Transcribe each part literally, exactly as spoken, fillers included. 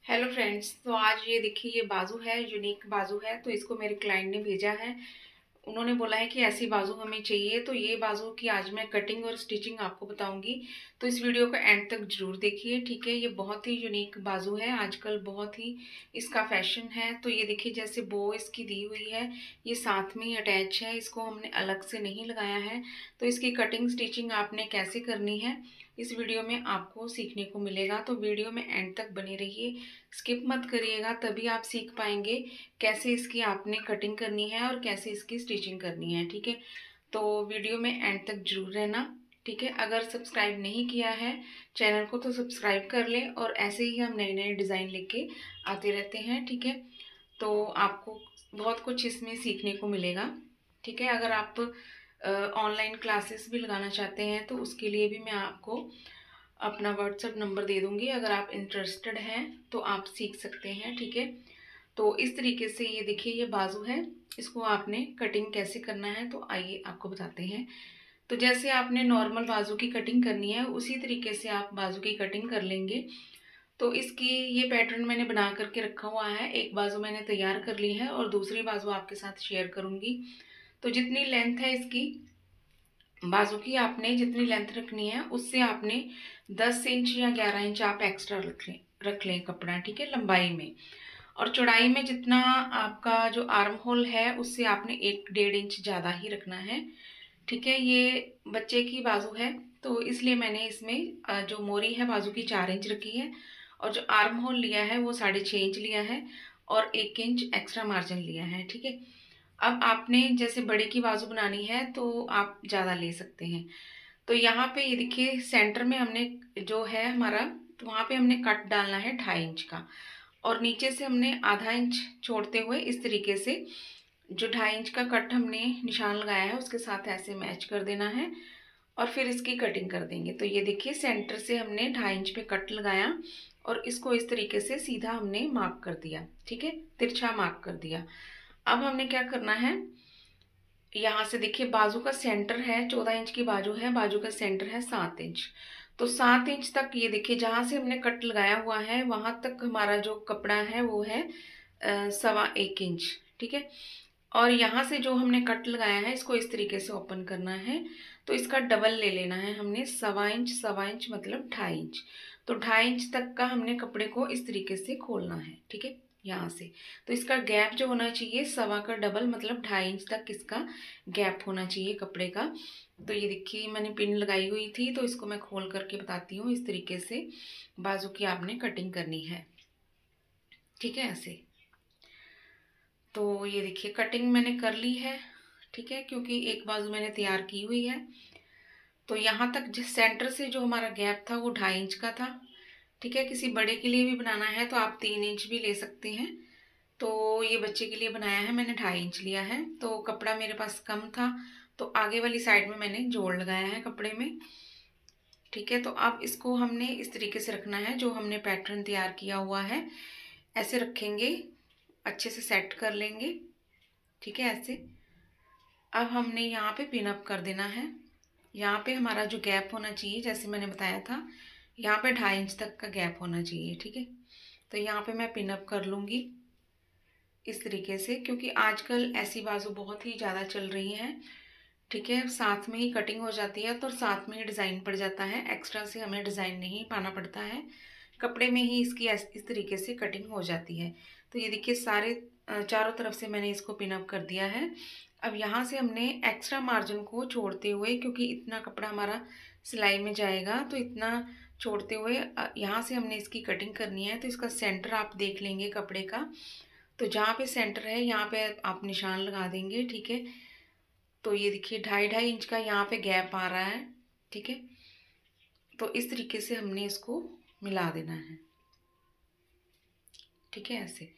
Hello friends. तो आज ये देखिए, ये बाजू है, यूनिक बाजू है। तो इसको मेरे क्लाइंट ने भेजा है। उन्होंने बोला है कि ऐसी बाजू हमें चाहिए। तो ये बाजू की आज मैं कटिंग और स्टिचिंग आपको बताऊंगी। तो इस वीडियो को एंड तक जरूर देखिए, ठीक है। ये बहुत ही यूनिक बाजू है, आजकल बहुत ही इसका फैशन है। तो ये देखिए, जैसे बो इसकी दी हुई है, ये साथ में ही अटैच है, इसको हमने अलग से नहीं लगाया है। तो इसकी कटिंग स्टिचिंग आपने कैसे करनी है इस वीडियो में आपको सीखने को मिलेगा। तो वीडियो में एंड तक बने रहिए, स्किप मत करिएगा, तभी आप सीख पाएंगे कैसे इसकी आपने कटिंग करनी है और कैसे इसकी स्टिचिंग करनी है, ठीक है। तो वीडियो में एंड तक जरूर रहना, ठीक है। अगर सब्सक्राइब नहीं किया है चैनल को तो सब्सक्राइब कर लें, और ऐसे ही हम नए नए डिज़ाइन लेके आते रहते हैं, ठीक है। तो आपको बहुत कुछ इसमें सीखने को मिलेगा, ठीक है। अगर आप ऑनलाइन क्लासेस भी लगाना चाहते हैं तो उसके लिए भी मैं आपको अपना व्हाट्सएप नंबर दे दूंगी। अगर आप इंटरेस्टेड हैं तो आप सीख सकते हैं, ठीक है। तो इस तरीके से ये देखिए, ये बाजू है, इसको आपने कटिंग कैसे करना है तो आइए आपको बताते हैं। तो जैसे आपने नॉर्मल बाजू की कटिंग करनी है उसी तरीके से आप बाजू की कटिंग कर लेंगे। तो इसकी ये पैटर्न मैंने बना करके रखा हुआ है। एक बाजू मैंने तैयार कर ली है और दूसरी बाजू आपके साथ शेयर करूंगी। तो जितनी लेंथ है इसकी बाजू की, आपने जितनी लेंथ रखनी है उससे आपने दस इंच या ग्यारह इंच आप एक्स्ट्रा रख लें रख लें कपड़ा, ठीक है, लंबाई में। और चौड़ाई में जितना आपका जो आर्म होल है उससे आपने एक डेढ़ इंच ज़्यादा ही रखना है, ठीक है। ये बच्चे की बाजू है तो इसलिए मैंने इसमें जो मोरी है बाजू की चार इंच रखी है, और जो आर्म होल लिया है वो साढ़े छः इंच लिया है, और एक इंच एक्स्ट्रा मार्जिन लिया है, ठीक है। अब आपने जैसे बड़े की बाजू बनानी है तो आप ज़्यादा ले सकते हैं। तो यहाँ पे ये देखिए, सेंटर में हमने जो है हमारा, तो वहाँ पे हमने कट डालना है ढाई इंच का, और नीचे से हमने आधा इंच छोड़ते हुए इस तरीके से जो ढाई इंच का कट हमने निशान लगाया है उसके साथ ऐसे मैच कर देना है, और फिर इसकी कटिंग कर देंगे। तो ये देखिए, सेंटर से हमने ढाई इंच पे कट लगाया और इसको इस तरीके से सीधा हमने मार्क कर दिया, ठीक है, तिरछा मार्क कर दिया। अब हमने क्या करना है, यहाँ से देखिए बाजू का सेंटर है, चौदह इंच की बाजू है, बाजू का सेंटर है सात इंच। तो सात इंच तक ये देखिए, जहाँ से हमने कट लगाया हुआ है वहां तक हमारा जो कपड़ा है वो है अ, सवा एक इंच, ठीक है। और यहाँ से जो हमने कट लगाया है इसको इस तरीके से ओपन करना है। तो इसका डबल ले लेना है हमने, सवा इंच सवा इंच मतलब ढाई इंच। तो ढाई इंच तक का हमने कपड़े को इस तरीके से खोलना है, ठीक है, यहाँ से। तो इसका गैप जो होना चाहिए सवा का डबल मतलब ढाई इंच तक इसका गैप होना चाहिए कपड़े का। तो ये देखिए, मैंने पिन लगाई हुई थी तो इसको मैं खोल करके बताती हूँ। इस तरीके से बाजू की आपने कटिंग करनी है, ठीक है, ऐसे। तो ये देखिए, कटिंग मैंने कर ली है, ठीक है, क्योंकि एक बाजू मैंने तैयार की हुई है। तो यहाँ तक जिस सेंटर से जो हमारा गैप था वो ढाई इंच का था, ठीक है। किसी बड़े के लिए भी बनाना है तो आप तीन इंच भी ले सकते हैं। तो ये बच्चे के लिए बनाया है, मैंने ढाई इंच लिया है। तो कपड़ा मेरे पास कम था तो आगे वाली साइड में मैंने जोड़ लगाया है कपड़े में, ठीक है। तो अब इसको हमने इस तरीके से रखना है, जो हमने पैटर्न तैयार किया हुआ है ऐसे रखेंगे, अच्छे से सेट कर लेंगे, ठीक है, ऐसे। अब हमने यहाँ पे पिन अप कर देना है। यहाँ पे हमारा जो गैप होना चाहिए, जैसे मैंने बताया था, यहाँ पे ढाई इंच तक का गैप होना चाहिए, ठीक है। तो यहाँ पे मैं पिन अप कर लूँगी इस तरीके से, क्योंकि आजकल ऐसी बाजू बहुत ही ज़्यादा चल रही हैं, ठीक है। साथ में ही कटिंग हो जाती है तो साथ में ही डिज़ाइन पड़ जाता है, एक्स्ट्रा से हमें डिज़ाइन नहीं पाना पड़ता है, कपड़े में ही इसकी इस तरीके से कटिंग हो जाती है। तो ये देखिए, सारे चारों तरफ से मैंने इसको पिन अप कर दिया है। अब यहाँ से हमने एक्स्ट्रा मार्जिन को छोड़ते हुए, क्योंकि इतना कपड़ा हमारा सिलाई में जाएगा तो इतना छोड़ते हुए यहाँ से हमने इसकी कटिंग करनी है। तो इसका सेंटर आप देख लेंगे कपड़े का, तो जहाँ पे सेंटर है यहाँ पे आप निशान लगा देंगे, ठीक है। तो ये देखिए, ढाई ढाई इंच का यहाँ पे गैप आ रहा है, ठीक है। तो इस तरीके से हमने इसको मिला देना है, ठीक है, ऐसे।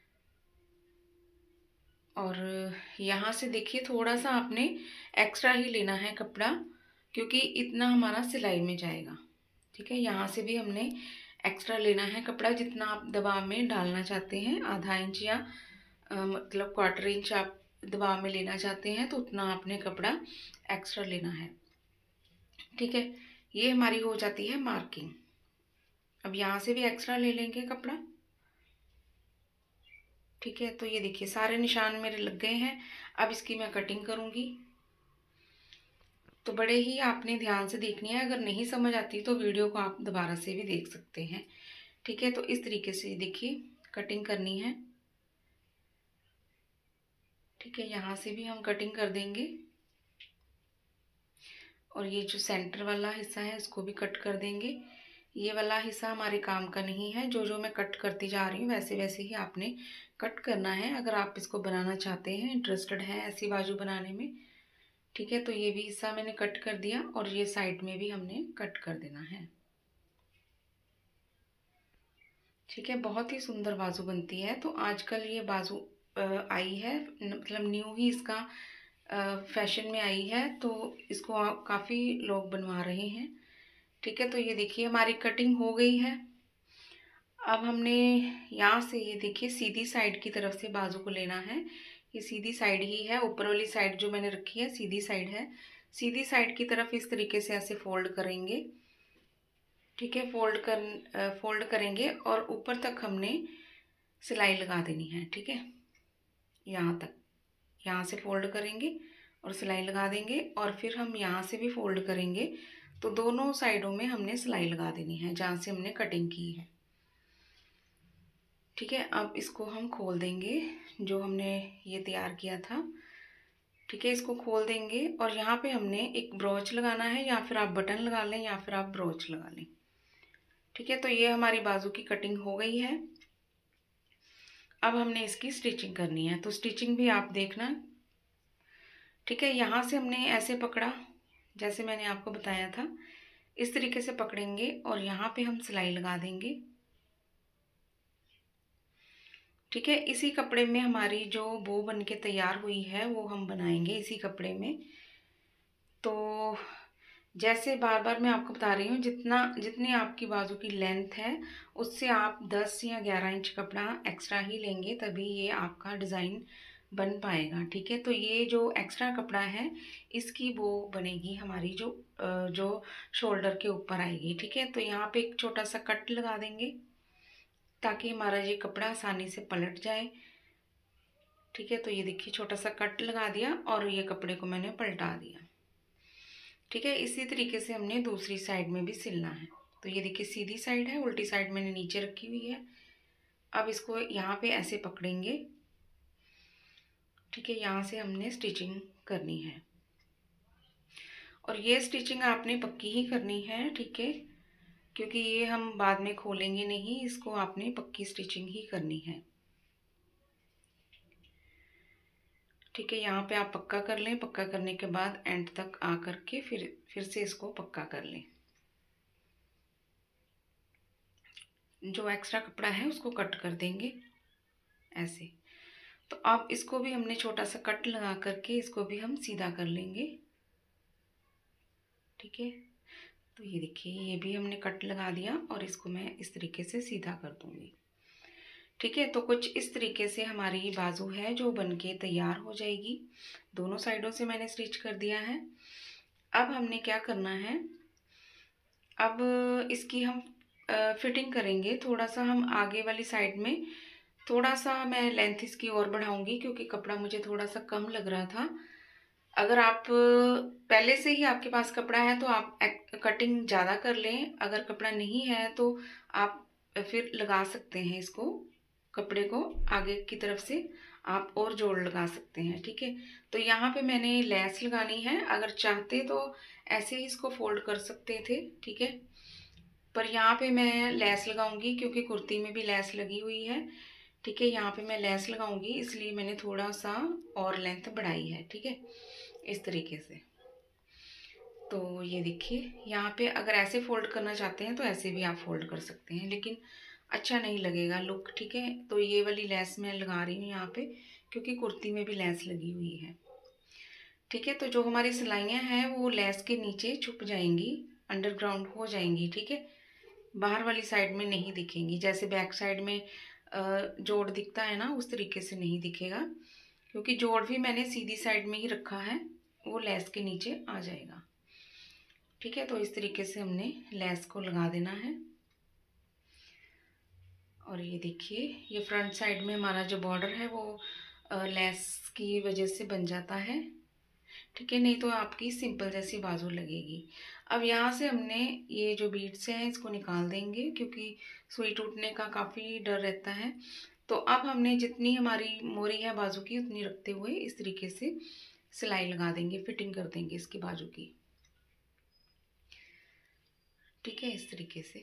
और यहाँ से देखिए, थोड़ा सा आपने एक्स्ट्रा ही लेना है कपड़ा, क्योंकि इतना हमारा सिलाई में जाएगा, ठीक है। यहाँ से भी हमने एक्स्ट्रा लेना है कपड़ा, जितना आप दबाव में डालना चाहते हैं, आधा इंच या अ, मतलब क्वार्टर इंच आप दबाव में लेना चाहते हैं तो उतना आपने कपड़ा एक्स्ट्रा लेना है, ठीक है। ये हमारी हो जाती है मार्किंग। अब यहाँ से भी एक्स्ट्रा ले लेंगे कपड़ा, ठीक है, तो ये देखिए सारे निशान मेरे लग गए हैं। अब इसकी मैं कटिंग करूँगी। तो बड़े ही आपने ध्यान से देखनी है, अगर नहीं समझ आती तो वीडियो को आप दोबारा से भी देख सकते हैं। ठीक है, तो इस तरीके से देखिए कटिंग करनी है। ठीक है, यहाँ से भी हम कटिंग कर देंगे और ये जो सेंटर वाला हिस्सा है इसको भी कट कर देंगे। ये वाला हिस्सा हमारे काम का नहीं है, जो जो मैं कट करती जा रही हूँ वैसे वैसे ही आपने कट करना है, अगर आप इसको बनाना चाहते हैं, इंटरेस्टेड हैं ऐसी बाजू बनाने में। ठीक है, तो ये भी हिस्सा मैंने कट कर दिया और ये साइड में भी हमने कट कर देना है। ठीक है, बहुत ही सुंदर बाजू बनती है। तो आजकल ये बाजू आई है, मतलब न्यू ही इसका फैशन में आई है, तो इसको काफ़ी लोग बनवा रहे हैं। ठीक है, तो ये देखिए हमारी कटिंग हो गई है। अब हमने यहाँ से ये देखिए सीधी साइड की तरफ से बाजू को लेना है। ये सीधी साइड ही है, ऊपर वाली साइड जो मैंने रखी है सीधी साइड है। सीधी साइड की तरफ इस तरीके से ऐसे फोल्ड करेंगे। ठीक है, फोल्ड कर फोल्ड करेंगे और ऊपर तक हमने सिलाई लगा देनी है। ठीक है, यहाँ तक, यहाँ से फोल्ड करेंगे और सिलाई लगा देंगे और फिर हम यहाँ से भी फोल्ड करेंगे। तो दोनों साइडों में हमने सिलाई लगा देनी है जहाँ से हमने कटिंग की है। ठीक है, अब इसको हम खोल देंगे जो हमने ये तैयार किया था। ठीक है, इसको खोल देंगे और यहाँ पे हमने एक ब्रोच लगाना है, या फिर आप बटन लगा लें या फिर आप ब्रोच लगा लें। ठीक है, तो ये हमारी बाजू की कटिंग हो गई है। अब हमने इसकी स्टिचिंग करनी है, तो स्टिचिंग भी आप देखना। ठीक है, यहाँ से हमने ऐसे पकड़ा जैसे मैंने आपको बताया था, इस तरीके से पकड़ेंगे और यहाँ पे हम सिलाई लगा देंगे। ठीक है, इसी कपड़े में हमारी जो बो बन के तैयार हुई है वो हम बनाएंगे इसी कपड़े में। तो जैसे बार बार मैं आपको बता रही हूँ, जितना जितनी आपकी बाजू की लेंथ है उससे आप दस या ग्यारह इंच कपड़ा एक्स्ट्रा ही लेंगे, तभी ये आपका डिज़ाइन बन पाएगा। ठीक है, तो ये जो एक्स्ट्रा कपड़ा है इसकी वो बनेगी हमारी जो जो शोल्डर के ऊपर आएगी। ठीक है, तो यहाँ पे एक छोटा सा कट लगा देंगे ताकि हमारा ये कपड़ा आसानी से पलट जाए। ठीक है, तो ये देखिए छोटा सा कट लगा दिया और ये कपड़े को मैंने पलटा दिया। ठीक है, इसी तरीके से हमने दूसरी साइड में भी सिलना है। तो ये देखिए सीधी साइड है, उल्टी साइड मैंने नीचे रखी हुई है। अब इसको यहाँ पे ऐसे पकड़ेंगे। ठीक है, यहाँ से हमने स्टिचिंग करनी है और ये स्टिचिंग आपने पक्की ही करनी है। ठीक है, क्योंकि ये हम बाद में खोलेंगे नहीं, इसको आपने पक्की स्टिचिंग ही करनी है। ठीक है, यहाँ पे आप पक्का कर लें, पक्का करने के बाद एंड तक आ करके फिर फिर से इसको पक्का कर लें। जो एक्स्ट्रा कपड़ा है उसको कट कर देंगे ऐसे। तो अब इसको भी हमने छोटा सा कट लगा करके इसको भी हम सीधा कर लेंगे। ठीक है, तो ये देखिए ये भी हमने कट लगा दिया और इसको मैं इस तरीके से सीधा कर दूंगी। ठीक है, तो कुछ इस तरीके से हमारी बाजू है जो बनके तैयार हो जाएगी। दोनों साइडों से मैंने स्टिच कर दिया है। अब हमने क्या करना है, अब इसकी हम फिटिंग करेंगे। थोड़ा सा हम आगे वाली साइड में थोड़ा सा मैं लेंथ इसकी और बढ़ाऊंगी, क्योंकि कपड़ा मुझे थोड़ा सा कम लग रहा था। अगर आप पहले से ही आपके पास कपड़ा है तो आप कटिंग ज़्यादा कर लें, अगर कपड़ा नहीं है तो आप फिर लगा सकते हैं इसको, कपड़े को आगे की तरफ से आप और जोड़ लगा सकते हैं। ठीक है, तो यहाँ पे मैंने लेस लगानी है, अगर चाहते तो ऐसे ही इसको फोल्ड कर सकते थे। ठीक है, पर यहाँ पे मैं लेस लगाऊंगी क्योंकि कुर्ती में भी लेस लगी हुई है। ठीक है, यहाँ पे मैं लेस लगाऊंगी इसलिए मैंने थोड़ा सा और लेंथ बढ़ाई है। ठीक है, इस तरीके से। तो ये देखिए यहाँ पे अगर ऐसे फोल्ड करना चाहते हैं तो ऐसे भी आप फोल्ड कर सकते हैं, लेकिन अच्छा नहीं लगेगा लुक। ठीक है, तो ये वाली लेस मैं लगा रही हूँ यहाँ पे क्योंकि कुर्ती में भी लेस लगी हुई है। ठीक है, तो जो हमारी सिलाइयाँ हैं वो लेस के नीचे छुप जाएंगी, अंडरग्राउंड हो जाएंगी। ठीक है, बाहर वाली साइड में नहीं दिखेंगी, जैसे बैक साइड में जोड़ दिखता है ना उस तरीके से नहीं दिखेगा, क्योंकि जोड़ भी मैंने सीधी साइड में ही रखा है, वो लेस के नीचे आ जाएगा। ठीक है, तो इस तरीके से हमने लेस को लगा देना है और ये देखिए, ये फ्रंट साइड में हमारा जो बॉर्डर है वो लेस की वजह से बन जाता है, ठीक है, नहीं तो आपकी सिंपल जैसी बाजू लगेगी। अब यहाँ से हमने ये जो बीड्स हैं इसको निकाल देंगे, क्योंकि सुई टूटने का काफ़ी डर रहता है। तो अब हमने जितनी हमारी मोरी है बाजू की उतनी रखते हुए इस तरीके से सिलाई लगा देंगे, फिटिंग कर देंगे इसकी बाजू की, ठीक है, इस तरीके से।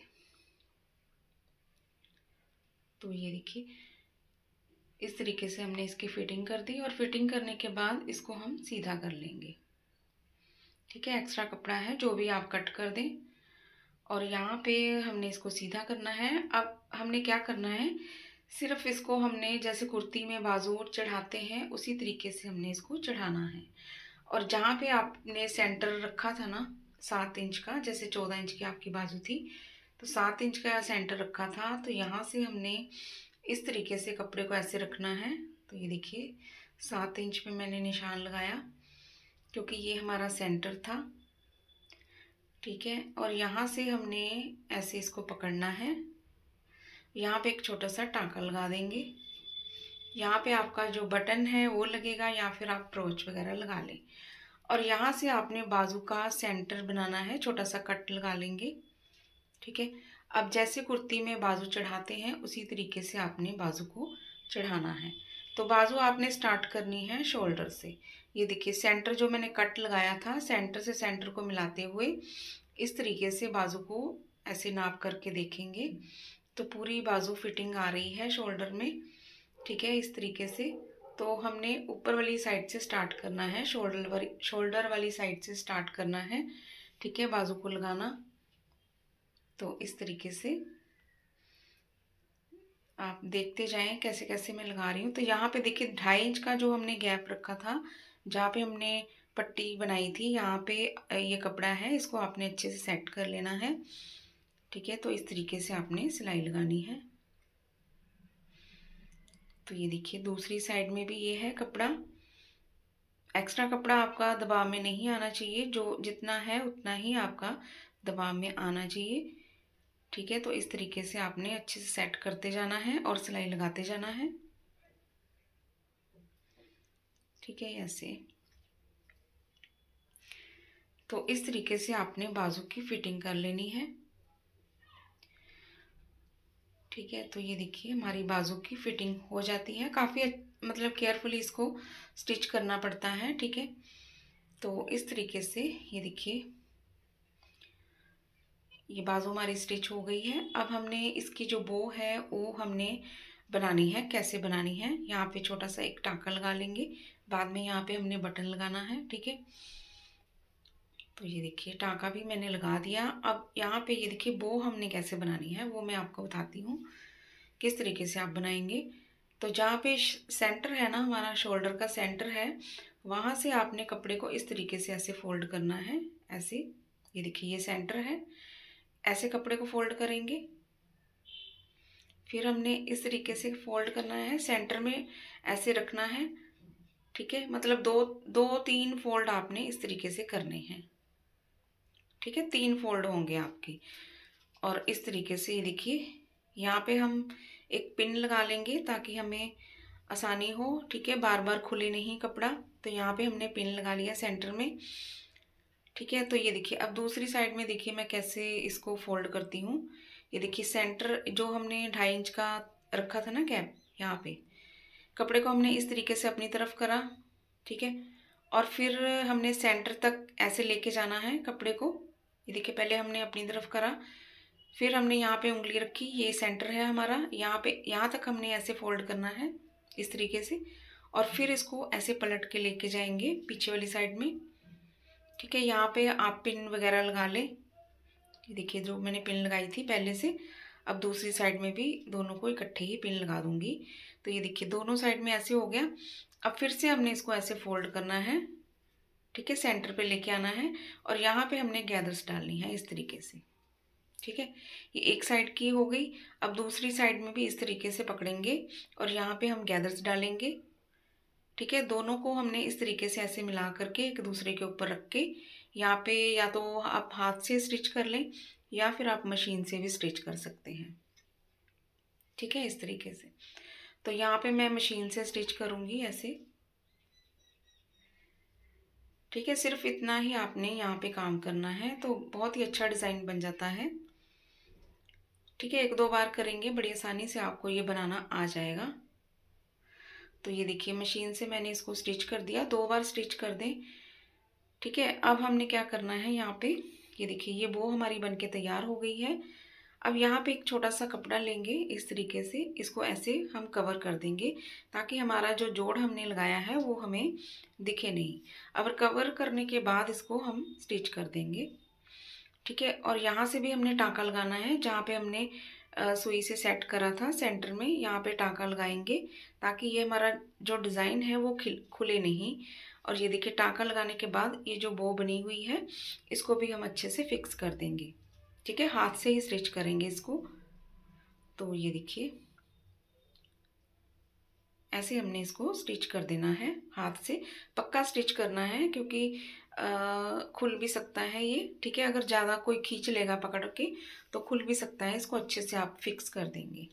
तो ये देखिए, इस तरीके से हमने इसकी फिटिंग कर दी, और फिटिंग करने के बाद इसको हम सीधा कर लेंगे, ठीक है। एक्स्ट्रा कपड़ा है जो भी आप कट कर दें, और यहाँ पे हमने इसको सीधा करना है। अब हमने क्या करना है, सिर्फ इसको हमने जैसे कुर्ती में बाजू चढ़ाते हैं उसी तरीके से हमने इसको चढ़ाना है। और जहाँ पे आपने सेंटर रखा था ना सात इंच का, जैसे चौदह इंच की आपकी बाजू थी तो सात इंच का सेंटर रखा था, तो यहाँ से हमने इस तरीके से कपड़े को ऐसे रखना है। तो ये देखिए, सात इंच पे मैंने निशान लगाया क्योंकि ये हमारा सेंटर था, ठीक है। और यहाँ से हमने ऐसे इसको पकड़ना है, यहाँ पे एक छोटा सा टाँका लगा देंगे। यहाँ पे आपका जो बटन है वो लगेगा, या फिर आप ब्रोच वगैरह लगा लें। और यहाँ से आपने बाजू का सेंटर बनाना है, छोटा सा कट लगा लेंगे, ठीक है। अब जैसे कुर्ती में बाजू चढ़ाते हैं उसी तरीके से आपने बाजू को चढ़ाना है। तो बाजू आपने स्टार्ट करनी है शोल्डर से। ये देखिए, सेंटर जो मैंने कट लगाया था, सेंटर से सेंटर को मिलाते हुए इस तरीके से बाजू को ऐसे नाप करके देखेंगे तो पूरी बाजू फिटिंग आ रही है शोल्डर में, ठीक है, इस तरीके से। तो हमने ऊपर वाली साइड से स्टार्ट करना है, शोल्डर वाली शोल्डर वाली साइड से स्टार्ट करना है, ठीक है, बाजू को लगाना। तो इस तरीके से आप देखते जाएं कैसे कैसे मैं लगा रही हूँ। तो यहाँ पे देखिए, ढाई इंच का जो हमने गैप रखा था जहाँ पे हमने पट्टी बनाई थी, यहाँ पे ये कपड़ा है, इसको आपने अच्छे से सेट कर लेना है, ठीक है। तो इस तरीके से आपने सिलाई लगानी है। तो ये देखिए, दूसरी साइड में भी ये है कपड़ा। एक्स्ट्रा कपड़ा आपका दबाव में नहीं आना चाहिए, जो जितना है उतना ही आपका दबाव में आना चाहिए, ठीक है। तो इस तरीके से आपने अच्छे से सेट करते जाना है और सिलाई लगाते जाना है, ठीक है, ऐसे। तो इस तरीके से आपने बाजू की फिटिंग कर लेनी है, ठीक है। तो ये देखिए, हमारी बाजू की फिटिंग हो जाती है। काफ़ी मतलब केयरफुली इसको स्टिच करना पड़ता है, ठीक है। तो इस तरीके से ये देखिए, ये बाजू हमारी स्टिच हो गई है। अब हमने इसकी जो बो है वो हमने बनानी है। कैसे बनानी है, यहाँ पे छोटा सा एक टाँका लगा लेंगे, बाद में यहाँ पे हमने बटन लगाना है, ठीक है। तो ये देखिए, टाँका भी मैंने लगा दिया। अब यहाँ पे ये देखिए, बो हमने कैसे बनानी है वो मैं आपको बताती हूँ किस तरीके से आप बनाएंगे। तो जहाँ पे सेंटर है ना, हमारा शोल्डर का सेंटर है, वहाँ से आपने कपड़े को इस तरीके से ऐसे फोल्ड करना है, ऐसे। ये देखिए, ये सेंटर है, ऐसे कपड़े को फोल्ड करेंगे। फिर हमने इस तरीके से फोल्ड करना है, सेंटर में ऐसे रखना है, ठीक है। मतलब दो दो तीन फोल्ड आपने इस तरीके से करने हैं, ठीक है, तीन फोल्ड होंगे आपके। और इस तरीके से ये देखिए, यहाँ पे हम एक पिन लगा लेंगे ताकि हमें आसानी हो, ठीक है, बार बार खुले नहीं कपड़ा। तो यहाँ पे हमने पिन लगा लिया सेंटर में, ठीक है। तो ये देखिए, अब दूसरी साइड में देखिए मैं कैसे इसको फोल्ड करती हूँ। ये देखिए, सेंटर जो हमने ढाई इंच का रखा था ना गैप, यहाँ पे कपड़े को हमने इस तरीके से अपनी तरफ करा, ठीक है। और फिर हमने सेंटर तक ऐसे लेके जाना है कपड़े को। ये देखिए, पहले हमने अपनी तरफ करा, फिर हमने यहाँ पे उंगली रखी, ये सेंटर है हमारा, यहाँ पे यहाँ तक हमने ऐसे फोल्ड करना है इस तरीके से। और फिर इसको ऐसे पलट के लेके जाएंगे पीछे वाली साइड में, ठीक है। यहाँ पे आप पिन वगैरह लगा लें। ये देखिए, जो मैंने पिन लगाई थी पहले से, अब दूसरी साइड में भी दोनों को इकट्ठे ही पिन लगा दूंगी। तो ये देखिए, दोनों साइड में ऐसे हो गया। अब फिर से हमने इसको ऐसे फोल्ड करना है, ठीक है, सेंटर पे लेके आना है, और यहाँ पे हमने गैदर्स डालनी है इस तरीके से, ठीक है। ये एक साइड की हो गई। अब दूसरी साइड में भी इस तरीके से पकड़ेंगे और यहाँ पे हम गैदर्स डालेंगे, ठीक है। दोनों को हमने इस तरीके से ऐसे मिला करके एक दूसरे के ऊपर रख के, यहाँ पे या तो आप हाथ से स्टिच कर लें या फिर आप मशीन से भी स्टिच कर सकते हैं, ठीक है, इस तरीके से। तो यहाँ पे मैं मशीन से स्टिच करूँगी ऐसे। ठीक है, सिर्फ इतना ही आपने यहाँ पे काम करना है, तो बहुत ही अच्छा डिज़ाइन बन जाता है। ठीक है, एक दो बार करेंगे बड़ी आसानी से आपको ये बनाना आ जाएगा। तो ये देखिए मशीन से मैंने इसको स्टिच कर दिया, दो बार स्टिच कर दें। ठीक है, अब हमने क्या करना है यहाँ पे, ये देखिए ये बो हमारी बनके तैयार हो गई है। अब यहाँ पे एक छोटा सा कपड़ा लेंगे, इस तरीके से इसको ऐसे हम कवर कर देंगे ताकि हमारा जो जोड़ हमने लगाया है वो हमें दिखे नहीं। अब कवर करने के बाद इसको हम स्टिच कर देंगे। ठीक है, और यहाँ से भी हमने टाँका लगाना है, जहाँ पे हमने सुई से सेट करा था सेंटर में, यहाँ पे टाँका लगाएंगे ताकि ये हमारा जो डिज़ाइन है वो खिल खुले नहीं। और ये देखिए टाँका लगाने के बाद ये जो बो बनी हुई है इसको भी हम अच्छे से फिक्स कर देंगे। ठीक है, हाथ से ही स्टिच करेंगे इसको। तो ये देखिए ऐसे हमने इसको स्टिच कर देना है, हाथ से पक्का स्टिच करना है क्योंकि आ, खुल भी सकता है ये। ठीक है, अगर ज़्यादा कोई खींच लेगा पकड़ के तो खुल भी सकता है, इसको अच्छे से आप फिक्स कर देंगे।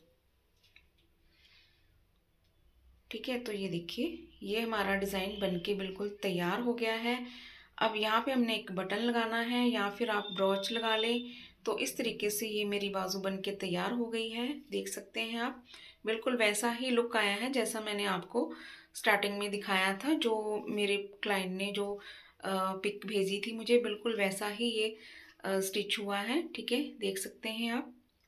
ठीक है, तो ये देखिए ये हमारा डिज़ाइन बनके बिल्कुल तैयार हो गया है। अब यहाँ पे हमने एक बटन लगाना है या फिर आप ब्रोच लगा लें। तो इस तरीके से ये मेरी बाजू बनके तैयार हो गई है, देख सकते हैं आप। बिल्कुल वैसा ही लुक आया है जैसा मैंने आपको स्टार्टिंग में दिखाया था, जो मेरे क्लाइंट ने जो पिक भेजी थी मुझे, बिल्कुल वैसा ही ये स्टिच हुआ है। ठीक है, देख सकते हैं आप।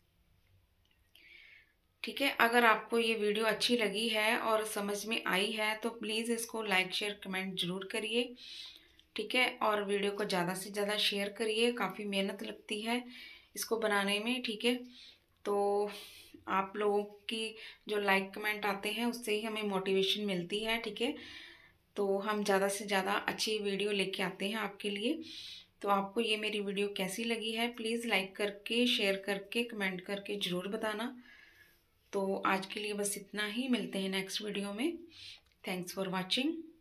ठीक है, अगर आपको ये वीडियो अच्छी लगी है और समझ में आई है तो प्लीज़ इसको लाइक शेयर कमेंट ज़रूर करिए। ठीक है, और वीडियो को ज़्यादा से ज़्यादा शेयर करिए, काफ़ी मेहनत लगती है इसको बनाने में। ठीक है, तो आप लोगों की जो लाइक कमेंट आते हैं उससे ही हमें मोटिवेशन मिलती है। ठीक है, तो हम ज़्यादा से ज़्यादा अच्छी वीडियो लेके आते हैं आपके लिए। तो आपको ये मेरी वीडियो कैसी लगी है प्लीज़ लाइक करके, शेयर करके, कमेंट करके ज़रूर बताना। तो आज के लिए बस इतना ही, मिलते हैं नेक्स्ट वीडियो में। Thanks for watching.